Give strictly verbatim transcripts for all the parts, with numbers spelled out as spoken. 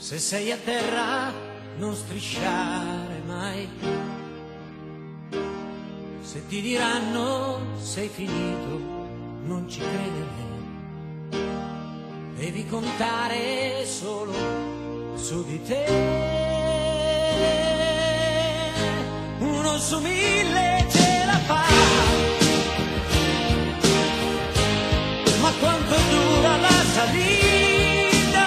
Se sei a terra non strisciare mai, se ti diranno sei finito non ci credere, devi contare solo su di te. Uno su mille ce la fa, ma quanto dura la salita?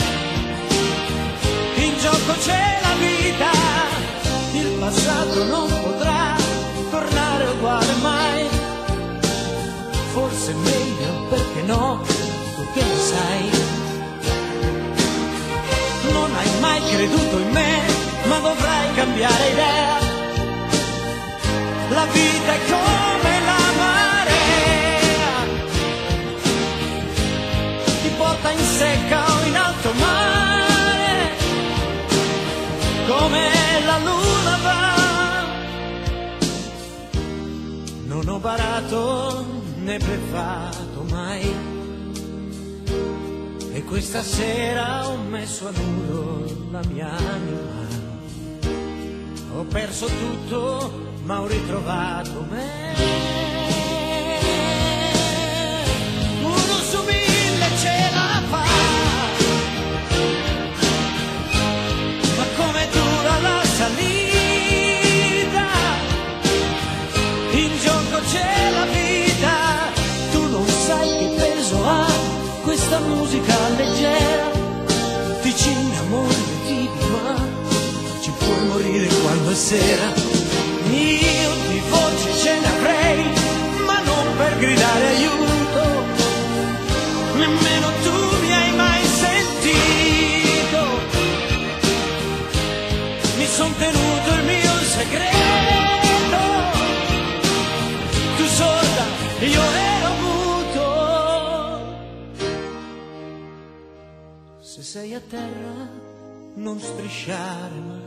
In gioco c'è la vita, il passato non potrà tornare uguale mai. Forse è meglio, perché no, tu che lo sai. Non hai mai creduto in me, ma dovrai cambiare idea. La vita è come la marea, ti porta in secca o in alto mare, come la luna va. Non ho barato né bleffato mai, e questa sera ho messo a nudo la mia anima. Ho perso tutto ma ho ritrovato me. Uno su mille ce la fa, ma come dura la salita? In gioco c'è la vita, tu non sai che peso ha questa musica leggera. Ti ci innamori e vivi, ma ci puoi morire quando è sera. Io di voce ce ne avrei, ma non per gridare aiuto, nemmeno tu mi hai mai sentito. Mi son tenuto il mio segreto, tu sorda, io ero muto. Se sei a terra non strisciare mai,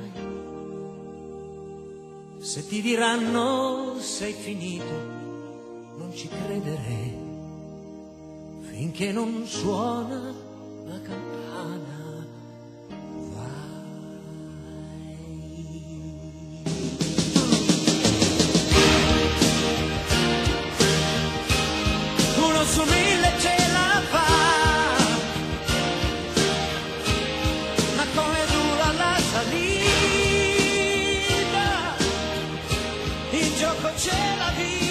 se ti diranno sei finito, non ci credere, finché non suona la campana. Vai. Uno su mille ce la fa, ma come dura la salita? In gioco c'è la vita.